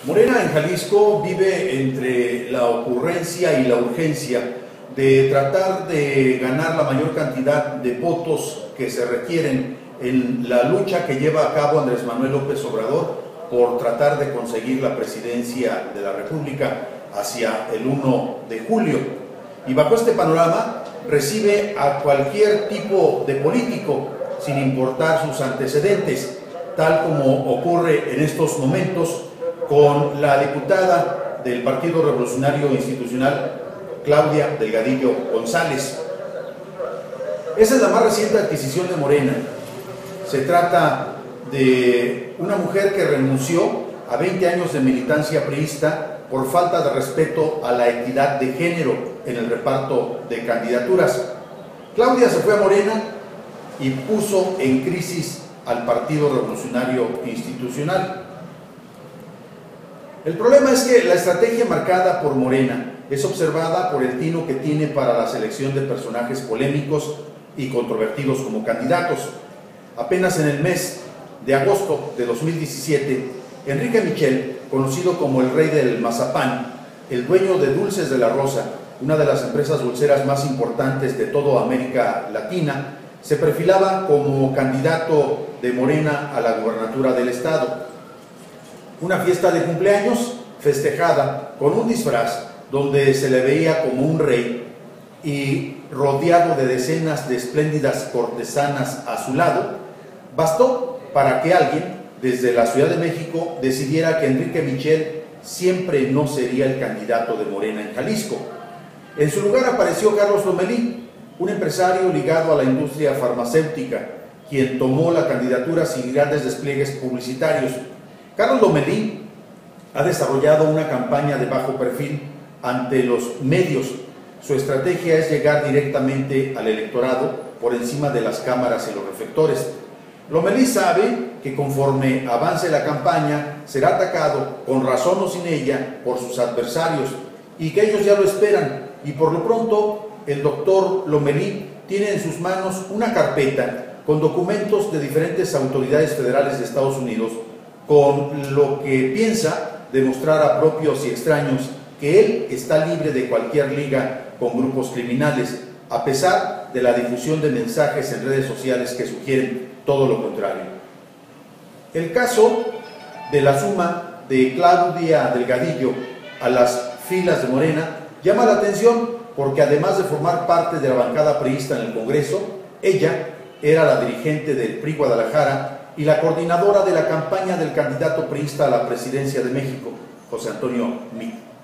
Morena en Jalisco vive entre la ocurrencia y la urgencia de tratar de ganar la mayor cantidad de votos que se requieren en la lucha que lleva a cabo Andrés Manuel López Obrador por tratar de conseguir la presidencia de la República hacia el 1 de julio. Y bajo este panorama recibe a cualquier tipo de político, sin importar sus antecedentes, tal como ocurre en estos momentos con la diputada del Partido Revolucionario Institucional, Claudia Delgadillo González. Esa es la más reciente adquisición de Morena. Se trata de una mujer que renunció a 20 años de militancia priista por falta de respeto a la equidad de género en el reparto de candidaturas. Claudia se fue a Morena y puso en crisis al Partido Revolucionario Institucional. El problema es que la estrategia marcada por Morena es observada por el tino que tiene para la selección de personajes polémicos y controvertidos como candidatos. Apenas en el mes de agosto de 2017, Enrique Michel, conocido como el rey del mazapán, el dueño de Dulces de la Rosa, una de las empresas dulceras más importantes de toda América Latina, se perfilaba como candidato de Morena a la gubernatura del estado. Una fiesta de cumpleaños festejada con un disfraz donde se le veía como un rey y rodeado de decenas de espléndidas cortesanas a su lado, bastó para que alguien desde la Ciudad de México decidiera que Enrique Michel siempre no sería el candidato de Morena en Jalisco. En su lugar apareció Carlos Lomelí, un empresario ligado a la industria farmacéutica, quien tomó la candidatura sin grandes despliegues publicitarios. Carlos Lomelí ha desarrollado una campaña de bajo perfil ante los medios. Su estrategia es llegar directamente al electorado por encima de las cámaras y los reflectores. Lomelí sabe que conforme avance la campaña será atacado, con razón o sin ella, por sus adversarios y que ellos ya lo esperan. Y por lo pronto el doctor Lomelí tiene en sus manos una carpeta con documentos de diferentes autoridades federales de Estados Unidos, con lo que piensa demostrar a propios y extraños que él está libre de cualquier liga con grupos criminales, a pesar de la difusión de mensajes en redes sociales que sugieren todo lo contrario. El caso de la suma de Claudia Delgadillo a las filas de Morena llama la atención porque además de formar parte de la bancada priista en el Congreso, ella era la dirigente del PRI Guadalajara y la coordinadora de la campaña del candidato priista a la presidencia de México, José Antonio Meade.